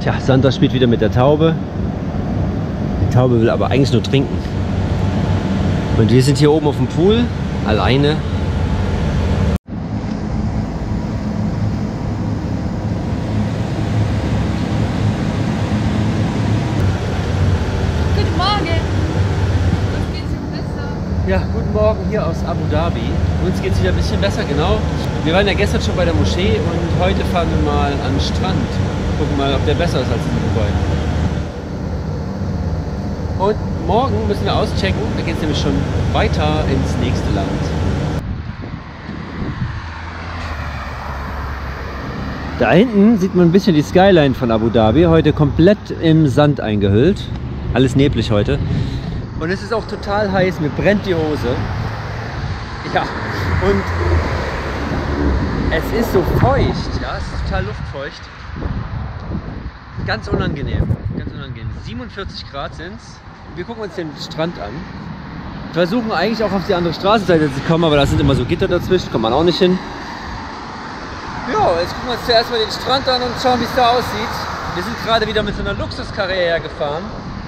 Tja, Sandra spielt wieder mit der Taube. Die Taube will aber eigentlich nur trinken. Und wir sind hier oben auf dem Pool, alleine. Guten Morgen! Uns geht's jetzt besser. Ja, guten Morgen hier aus Abu Dhabi. Uns geht es wieder ein bisschen besser, genau. Wir waren ja gestern schon bei der Moschee und heute fahren wir mal an den Strand. Gucken mal, ob der besser ist als in Dubai. Und morgen müssen wir auschecken, da geht es nämlich schon weiter ins nächste Land. Da hinten sieht man ein bisschen die Skyline von Abu Dhabi, heute komplett im Sand eingehüllt. Alles neblig heute. Und es ist auch total heiß, mir brennt die Hose. Ja, und es ist so feucht, ja, es ist total luftfeucht. Ganz unangenehm, ganz unangenehm. 47 Grad sind es. Wir gucken uns den Strand an. Wir versuchen eigentlich auch auf die andere Straßenseite zu kommen, aber da sind immer so Gitter dazwischen, kommt man auch nicht hin. Ja, jetzt gucken wir uns zuerst mal den Strand an und schauen, wie es da aussieht. Wir sind gerade wieder mit so einer Luxuskarre hergefahren.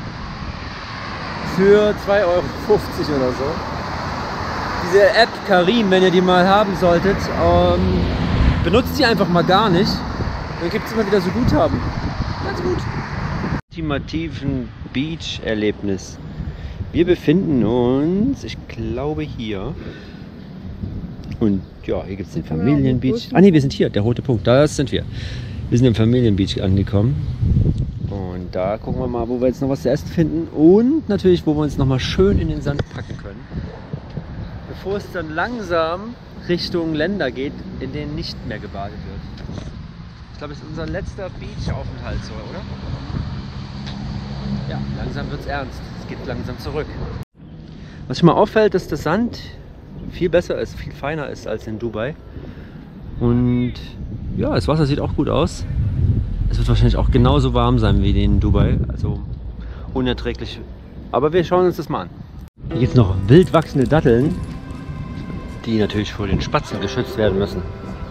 Für 2,50 € oder so. Diese App Careem, wenn ihr die mal haben solltet, benutzt sie einfach mal gar nicht. Dann gibt es immer wieder so Guthaben. Ganz gut. Ultimativen Beach-Erlebnis. Wir befinden uns, ich glaube, hier. Und ja, hier gibt es den Familienbeach. Ah ne, wir sind hier, der rote Punkt. Da sind wir. Wir sind im Familienbeach angekommen. Und da gucken wir mal, wo wir jetzt noch was zu essen finden. Und natürlich, wo wir uns noch mal schön in den Sand packen können. Bevor es dann langsam Richtung Länder geht, in denen nicht mehr gebadet wird. Ich glaube, es ist unser letzter Beach-Aufenthalt so, oder? Ja, langsam wird es ernst. Es geht langsam zurück. Was schon mal auffällt, dass der Sand viel besser ist, viel feiner ist als in Dubai. Und ja, das Wasser sieht auch gut aus. Es wird wahrscheinlich auch genauso warm sein wie in Dubai. Also unerträglich. Aber wir schauen uns das mal an. Hier gibt es noch wild wachsende Datteln, die natürlich vor den Spatzen geschützt werden müssen.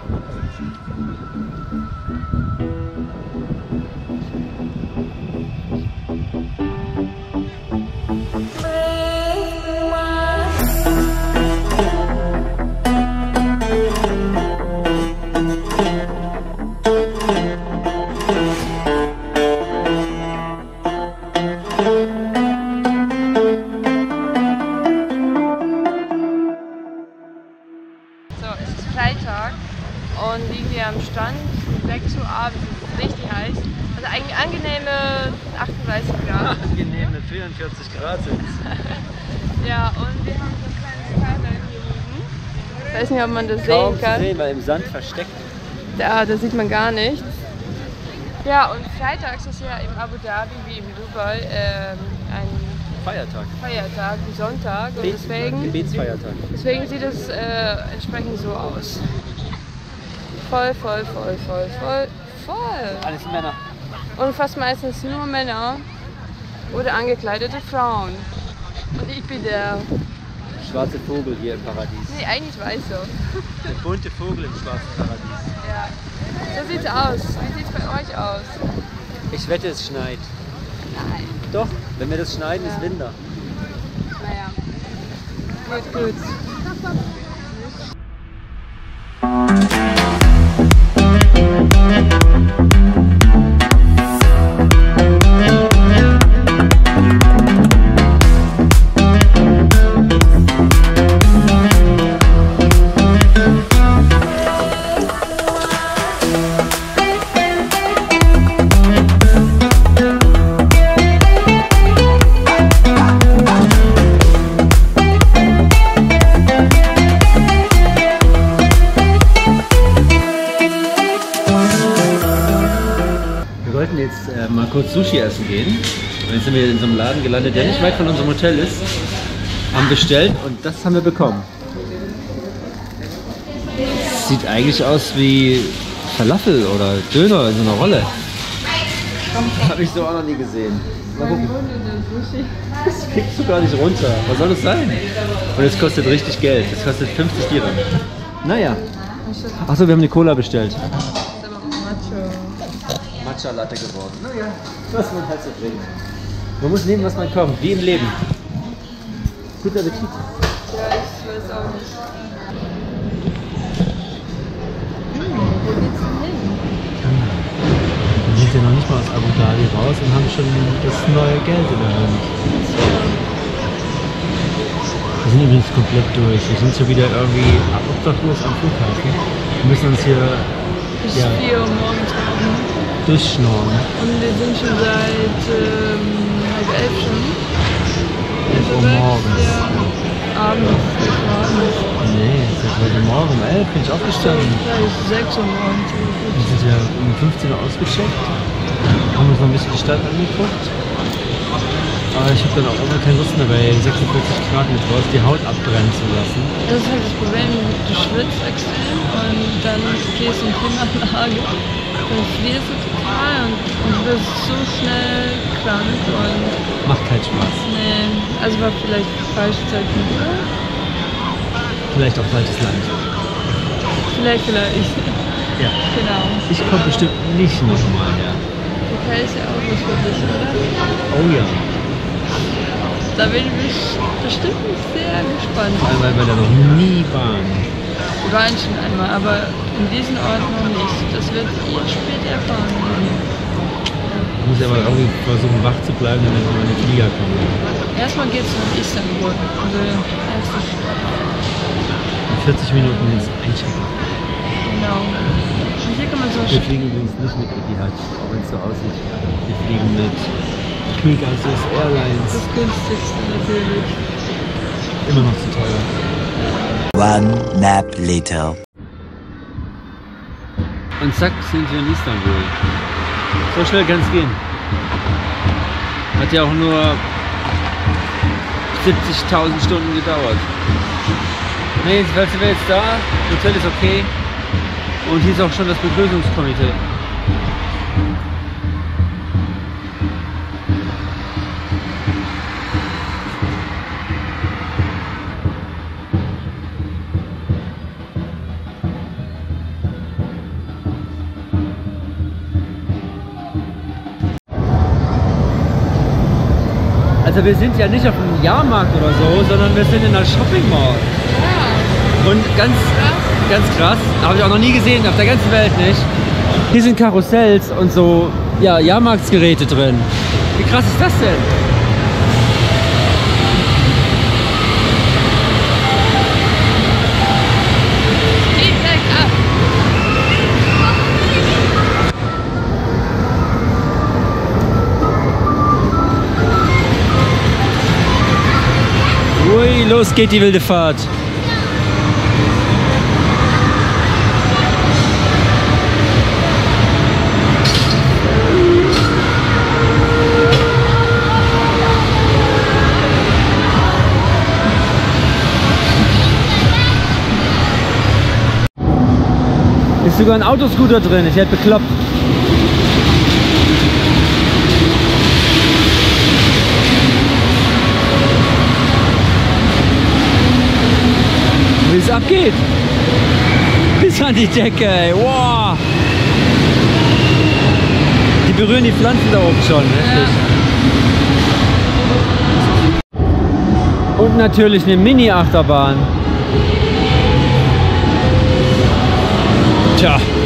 Freitag und liegen wir am Strand, 6 Uhr abends, es ist richtig heiß. Also eigentlich angenehme 38 Grad. Angenehme 44 Grad sind es. Ja, und wir haben so ein kleines Skyline hier liegen. Ich weiß nicht, ob man das Kaum sehen kann. zu sehen, weil im Sand versteckt. Da sieht man gar nichts. Ja, und freitags ist ja in Abu Dhabi wie in Dubai ein Feiertag, wie Sonntag. Und deswegen sieht es entsprechend so aus. Voll. Alles Männer. Und fast meistens nur Männer oder angekleidete Frauen. Und ich bin der schwarze Vogel hier im Paradies. Nee, eigentlich weiß so. Der bunte Vogel im schwarzen Paradies. Ja. So sieht's aus. Wie sieht's bei euch aus? Ich wette, es schneit. Nein. Doch, wenn wir das schneiden, ist Winter. Naja. Gut. Mal kurz Sushi essen gehen. Und jetzt sind wir in so einem Laden gelandet, der nicht weit von unserem Hotel ist. Haben bestellt und das haben wir bekommen. Sieht eigentlich aus wie Falafel oder Döner in so einer Rolle. Habe ich so auch noch nie gesehen. Mal gucken. Das kriegst du gar nicht runter. Was soll das sein? Und es kostet richtig Geld. Es kostet 50 Dirham. Naja. Achso, wir haben die Cola bestellt. Matcha Latte geworden. Naja, was man halt so bringt. Man muss nehmen, was man kommt, wie im Leben. Guter Appetit. Ja, ich weiß auch nicht. Wo geht's denn hin? Wir sind ja noch nicht mal aus Abu Dhabi raus und haben schon das neue Geld in der Hand. Wir sind übrigens komplett durch. Wir sind schon wieder irgendwie obdachlos am Flughafen. Wir müssen uns hier bis 4 Uhr morgens durchschnorren. Und wir sind schon seit 10:30 schon. 11 Uhr morgens. Ja. Abends. Nee, seit heute Morgen um 11 bin ich aufgestanden. Ja, es ist 6 Uhr morgens. Wir sind ja um 15 Uhr ausgecheckt. Haben uns noch ein bisschen die Stadt angeguckt. Aber ich habe dann auch immer keine Lust mehr, bei 46 Grad mit raus die Haut abbrennen zu lassen. Das ist halt das Problem, du schwitzt extrem und dann gehst du in die Klimaanlage, dann frierst du total und du wirst so schnell krank und... Macht keinen Spaß. Nee, also war vielleicht falsche Zeitpunkt, oder? Vielleicht auch falsches Land. Vielleicht. Ja. Genau. Ich komme bestimmt nicht nochmal her. Türkei ist ja auch was für dich, oder? Oh ja. Da bin ich bestimmt sehr gespannt. Vor allem, weil wir da noch nie waren. Wir waren schon einmal, aber in diesen Ort noch nicht. Das wird ihr später erfahren. Ich muss aber irgendwie versuchen, wach zu bleiben, damit wir in den Flieger kommen. Erstmal geht es nach Istanbul. Also erste Stadt. In 40 Minuten ins Einchecken. Genau. Und hier kann man so... Wir fliegen übrigens nicht mit Etihad, auch wenn es so aussieht. Wir fliegen mit Pegasus Airlines. Das günstigste natürlich. Immer noch zu teuer. One nap later. Und zack, sind wir in Istanbul. So schnell kann es gehen. Hat ja auch nur 70.000 Stunden gedauert. Ne, jedenfalls sind wir jetzt da. Das Hotel ist okay. Und hier ist auch schon das Begrüßungskomitee. Also wir sind ja nicht auf einem Jahrmarkt oder so, sondern wir sind in einer Shopping Mall. Ja. Und ganz krass, habe ich auch noch nie gesehen, auf der ganzen Welt nicht. Hier sind Karussells und so, ja, Jahrmarktsgeräte drin. Wie krass ist das denn? Ui, los geht die wilde Fahrt. Ist sogar ein Autoscooter drin, ich hätte bekloppt. Wie es abgeht. Bis an die Decke, ey. Wow. Die berühren die Pflanzen da oben schon. Heftig. Ja. Und natürlich eine Mini-Achterbahn. Tja.